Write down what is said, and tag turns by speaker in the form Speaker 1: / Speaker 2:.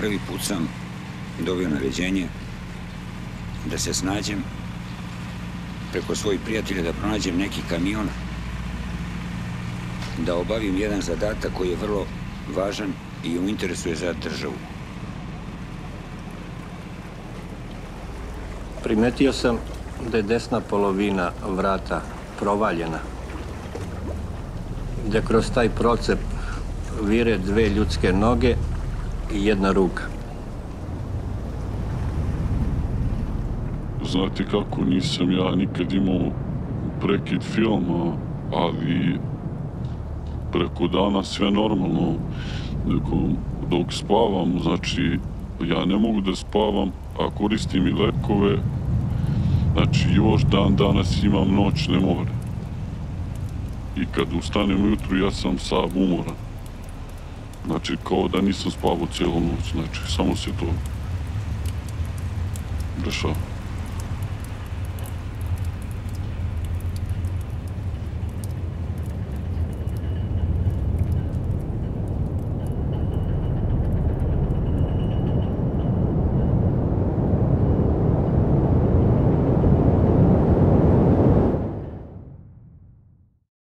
Speaker 1: prvi put sam dobio naređenje da se snađem preko svojih prijatelja, da pronađem neki kamion, da obavim jedan zadatak koji je vrlo važan i u interesu je za državu.
Speaker 2: Primetio sam da je desna polovina vrata provaljena, da kroz taj procep vire 2 ljudske noge i 1 ruka.
Speaker 3: Znate kako, nisam ja nikad imao prekid filma, ali preko dana sve normalno. Dok spavam, znači, ja ne mogu da spavam, a koristim i lekove, znači još dan danas imam noćne more. I kad ustanem ujutru, ja sam sav umoran. Znači, kao da nisam spavao cijelu noć, znači, samo se to dešava.